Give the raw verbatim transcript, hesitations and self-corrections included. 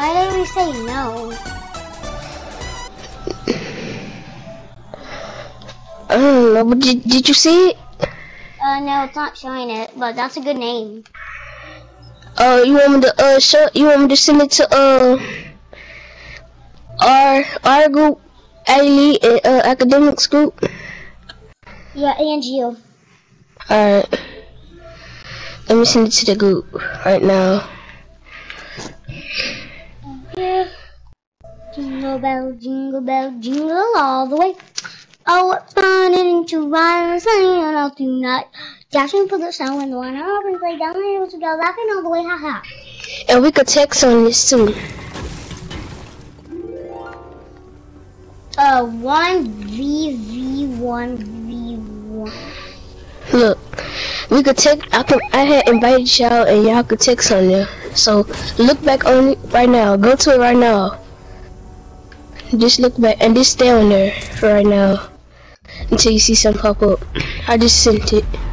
Why did we say no? I don't know, but did, did you see it? Uh, no, it's not showing it, but that's a good name. Uh, you want me to uh show? You want me to send it to uh our our group, Elite and uh, academics group? Yeah, and you. All right. Let me send it to the group right now. Jingle bell, jingle bell, jingle all the way. Oh, what fun it is to ride and sing out tonight. Dashing for the snow and the one up and play down the hill to go laughing all the way, ha ha. And we could text on this too. Uh, one v v one v one. Look, we could text. I can. I had invited y'all, and y'all could text on there. So look back on it right now. Go to it right now. Just look back and just stay on there for right now until you see something pop up. I just sent it.